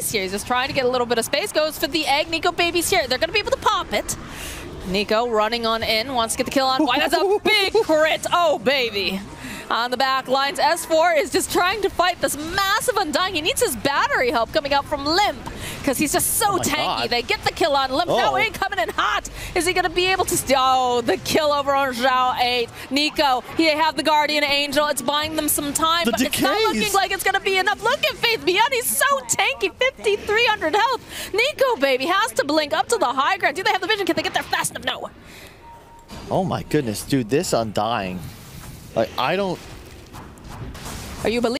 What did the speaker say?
space here. He's just trying to get a little bit of space. Goes for the egg. Nico Baby's here. They're going to be able to pop it. Nico running on in. Wants to get the kill on White. That's a big crit. Oh, baby. On the back lines, S4 is just trying to fight this massive Undying. He needs his battery help coming out from Limp because he's just so tanky. God. They get the kill on Limp. Now in coming in hot. Is he going to be able to... Oh, the kill over on Zhao 8. Nico, he have the Guardian Angel. It's buying them some time, but it's not looking like it's going to be enough. Look at Faith Beyond. He's so tanky. 5,300 health. Nico, baby, has to blink up to the high ground. Do they have the vision? Can they get there fast enough? No. Oh my goodness, dude, this Undying. Like, I don't... Are you believing?